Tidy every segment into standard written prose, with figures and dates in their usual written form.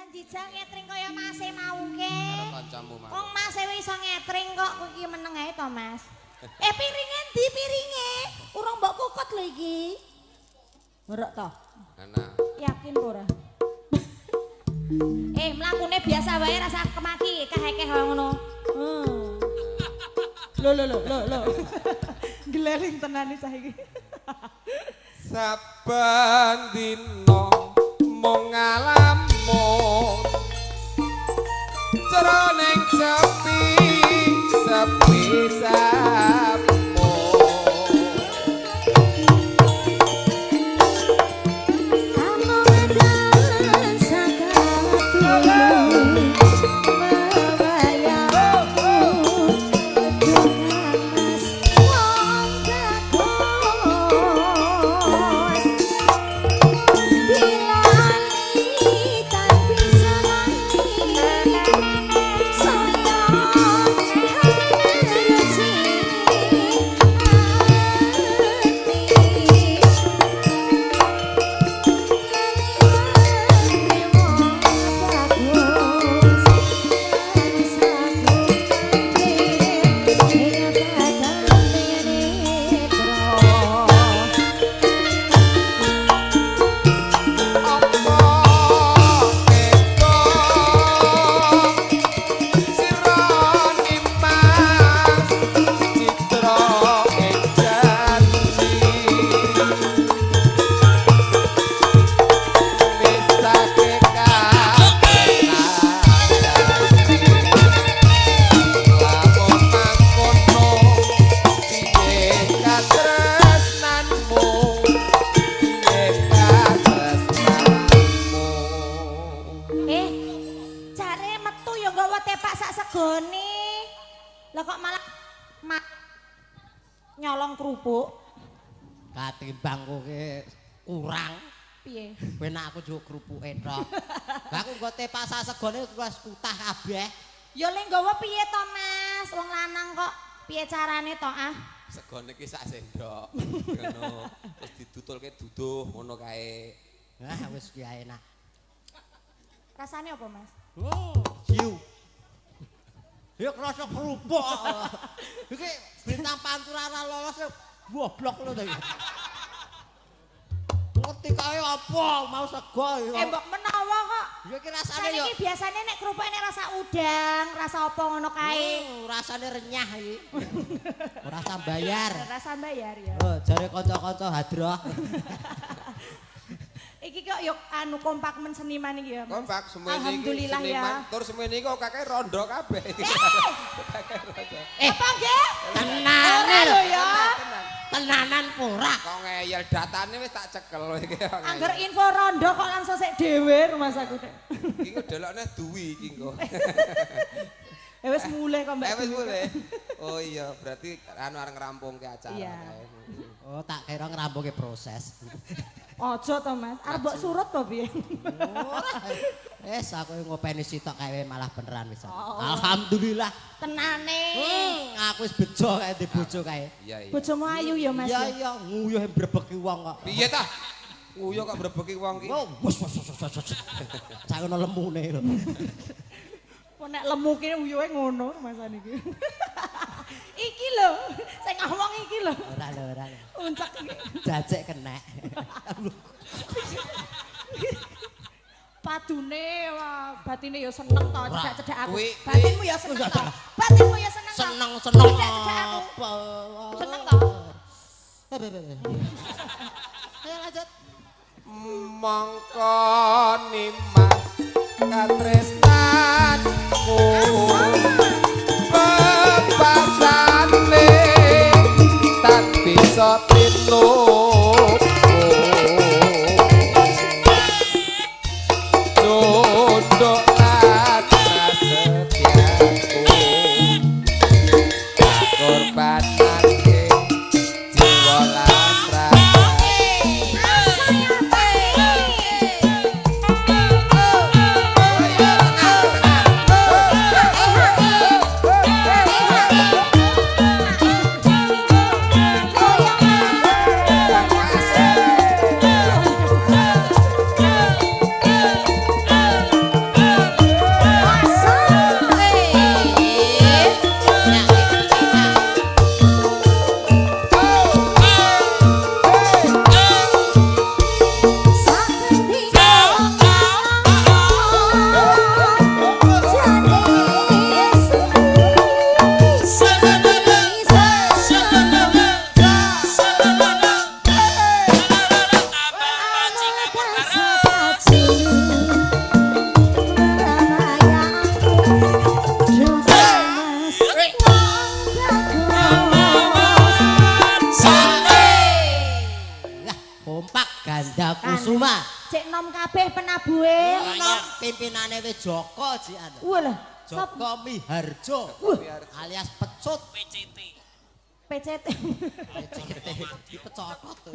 Jijang ngetring kaya Mas e mau ke. Karo kancamu mau. Wong Mas e wis iso ngetring kok kowe iki meneng ae to, Mas. Piringe ndi piringe? Urung mbok kukut lho iki. Ora to? Nah. Yakin ora? Mlakune biasa wae rasa kemaki keh-keh ngono. Lho. Gleling tenan iki cah iki. Saben dina mung ngalamun jroning sepi sampun nyolong kerupuk katimbang kowe kurang piye kowe nek aku njuk kerupuke tok lah aku nggo tepak sak segone wis kutah kabeh ya le nggawa piye to Mas wong lanang kok piye carane to segone iki sak sendok ngono terus didutulke duduh ngono kae wis ki enak rasane apa Mas hiu ya krasa kerupuk. Iki bintang pantura ora lolos goblok lho to iki. Ngerti kae apa mau sego ya. Mbok menawa kok. Ya iki rasane yo. Iki biasane nek kerupuk nek rasa udang, rasa apa ngono kae. Rasane renyah iki. Ora sambayar. Rasa bayar ya. Oh, jare kanca-kanca hadroh. Iki kok yo anu kompak men seniman iki ya. Kompak semene iki. Alhamdulillah ya. Tur semene iki kok kakek rondo kabeh. Apa nggih? Tenanan lho ya. Tenanan pura. Kok ngeyel datane wis tak cekel iki. Angger info rondo kok langsung sik dhewe rumah saku nek. Iki delokne duwi iki kok. Wis mulih kok Mbak. Wis mulih. Oh iya, berarti anu areng ngrampungke acara kae. Oh, tak kira ngrampungke proses. Aja to Mas, arep mbok surut to piye? Wes aku ngopeni sitok kae malah beneran wis. Alhamdulillah. Tenane. Aku wis bejo kae di bojo kae. Iya. Bojomu ayu ya Mas. Iya, nguyuh mbrebeki wong kok. Piye ta? Nguyuh kok mbrebeki wong ki. Oh, wes. Cak ono lemune lho. Nek lemu kene uyuhe ngono masane iki. Iki lho, sing ngomong iki lho. Ora. Uncak iki. Jajek kenek. Padune wah, batine ya seneng to cedak-cedak aku. Batinmu ya seneng to. Batinmu ya seneng to. Seneng. Cedak-cedak aku. Seneng to. Ayo lanjut. Mongko nimas katresnanmu bebasane tak bisa tinuk nunduk rasa setiaku korbanake jiwa lan enom kabeh penabuhe. Enom pimpinane wis Joko jikan. Walah, Joko Miharjo alias Pecut. PCT. Dipecotot tuh.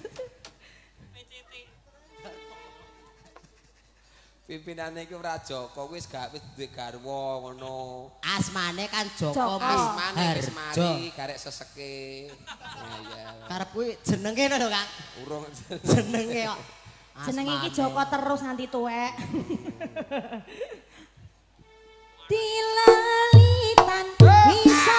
Pimpinane iki ora Joko wis duwe garwa ngono. Asmane kan Joko Joko. Asmane wis Miharjo. mari garek seseke. Ya. Karep kuwi jenenge lho Kang. Urung Jenenge kok. Jenenge iki Asmane. Joko terus nganti tuwek. Dilalitan bisa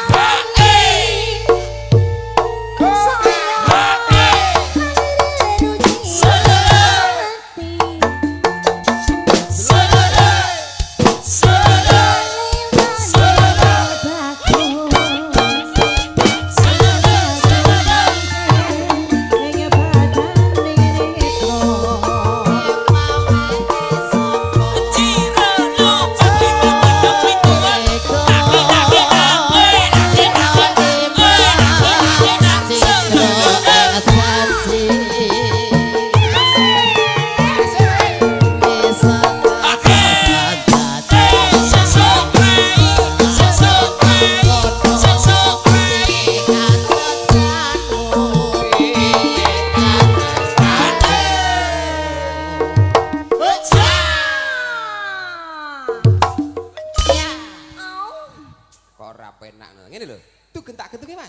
penak ngene lho. Tuh gentak-gentuke Mas.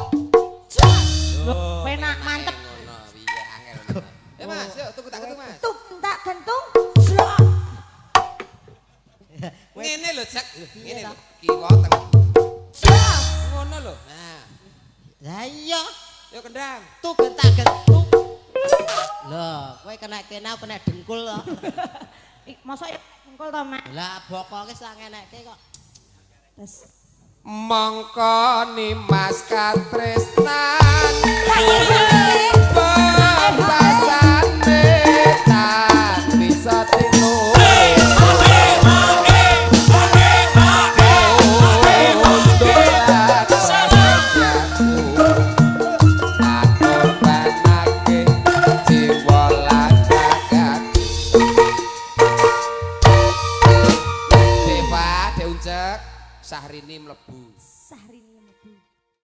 penak mantep. Ngono piye angel ngono. Mas, yuk tuh gentak-gentuk Mas. Tuk tak gentung. Slok. Ngene lho, Cek. Ngene lho. Kiwa tengah. Ngono lho. Nah. Lah iya, Yuk kendang. tuh gentak-gentuk. Loh, kowe kena kene aku kena dengkul kok. Mosok engkol to, Mak. Lah bokoke sak ngenekke kok. Terus Mongko Nimas katresnan Pembasane tan bisa tinuh Syahrini mlebu. Syahrini